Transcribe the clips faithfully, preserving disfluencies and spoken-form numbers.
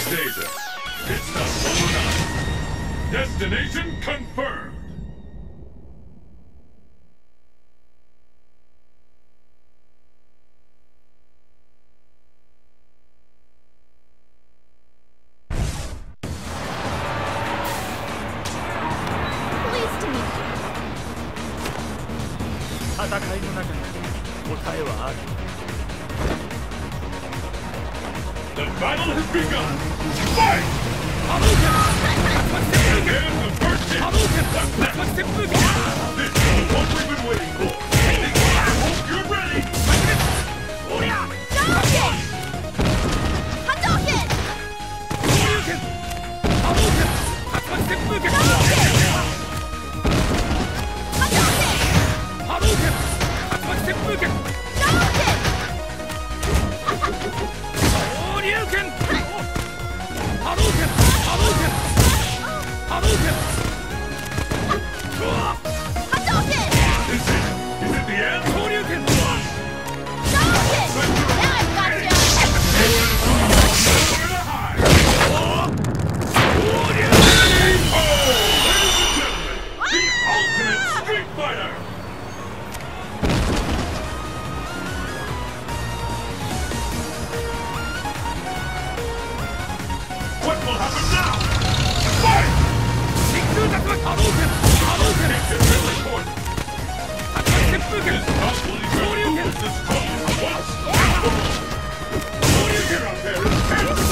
Data. It's not over now. Destination confirmed. Pleased to meet you. 戦いの中に答えはある。 The battle has begun! Fight! And the first hit! This is what we've been waiting for! I hope you're ready! Hadouken! Hadouken! Is it? Is it the end? Over the high! Oh, ladies and gentlemen, the ultimate Street Fighter! What will happen now? Fight! Take the really important. This possibly will lose this fight once. Get up there and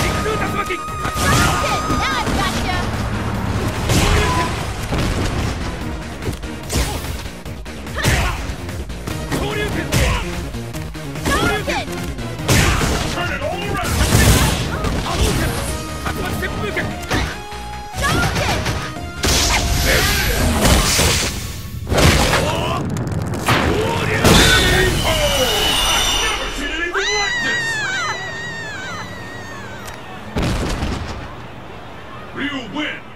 turn it all around! I've never seen anything like this! Ryu wins!